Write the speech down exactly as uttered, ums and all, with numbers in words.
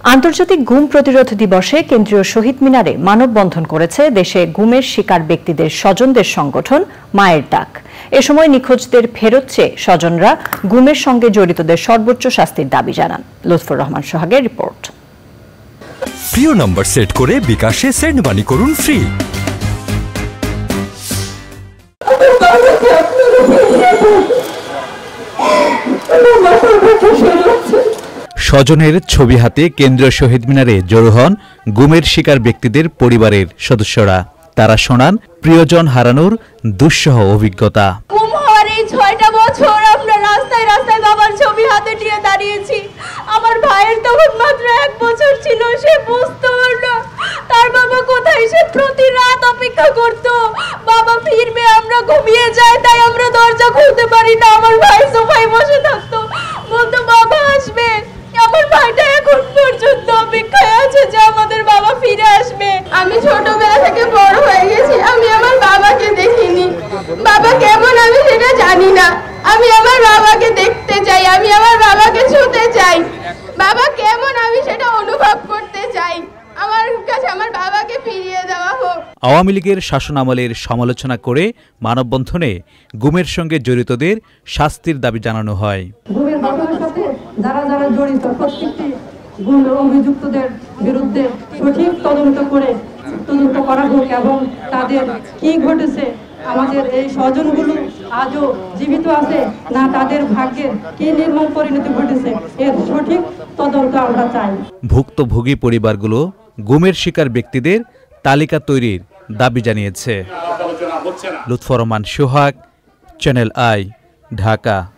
আন্তর্জাতিক গুম প্রতিরোধ দিবসে কেন্দ্রীয় শহীদ মিনারে মানববন্ধন করেছে দেশে গুমের শিকার ব্যক্তিদের স্বজনদের সংগঠন মায়ের ডাক। এ সময় নিখোঁজদের ফেরত চেয়ে স্বজনরা গুমের সঙ্গে জড়িতদের সর্বোচ্চ শাস্তির দাবি জানান। লুৎফর রহমান সোহাগের রিপোর্ট। প্রিয় নম্বর সেট করে বিকাশে সেন্ড মানি করুন ফ্রি। স্বজনের ছবি হাতে কেন্দ্রীয় শহীদ মিনারে জড়ো হন গুমের শিকার ব্যক্তিদের পরিবারের সদস্যরা। তারা শোনান প্রিয়জন হারানোর দুঃসহ অভিজ্ঞতা। ছয়টা বছর আমরা রাস্তায় রাস্তায় বাবার ছবি হাতে নিয়ে দাঁড়িয়েছি। আমার ভাইয়ের তখন মাত্র এক বছর ছিল, সে বুঝতে পারল তার বাবা কোথায়। সে প্রতি রাত অপেক্ষা করত বাবা ফিরবে, আমরা ঘুমিয়ে যাই তাই আমরা দরজা খুলতে পারি না। আমার ভাই সোফায় বসে থাকতো, বলতো বাবা আসবে। আমার ভাইটা এখন পর্যন্ত অপেক্ষায় আছে যে আমাদের বাবা ফিরে আসবে। আমি ছোটবেলা থেকে বড় হয়ে গেছি, আমি আমার বাবাকে দেখিনি। বাবা কেমন আমি সেটা জানি না। আমি আমার বাবাকে দেখতে চাই, আমি আমার বাবাকে ছুঁতে চাই। বাবা কেমন আমি সেটা অনুভব করতে চাই। আমার কাছে আমার বাবাকে ফিরিয়ে দেওয়া হোক। আওয়ামী লীগের শাসনামলের সমালোচনা করে মানববন্ধনে গুমের সঙ্গে জড়িতদের শাস্তির দাবি জানানো হয়। গুমের ঘটনার সাথে যারা যারা জড়িত প্রত্যেকটি গুমের অভিযুক্তদের বিরুদ্ধে সঠিক তদন্ত করে তদন্ত করা হোক এবং তাদের কি ঘটেছে, আমাদের এই স্বজনগুলো আজও জীবিত আছে না, তাদের ভাগ্যের কি নির্মম পরিণতি ঘটেছে এর সঠিক তদন্ত আমরা চাই। ভুক্তভোগী পরিবারগুলো গুমের শিকার ব্যক্তিদের তালিকা তৈরির দাবি জানিয়েছে। Lutfor Rahman Sohag, channel I, Dhaka.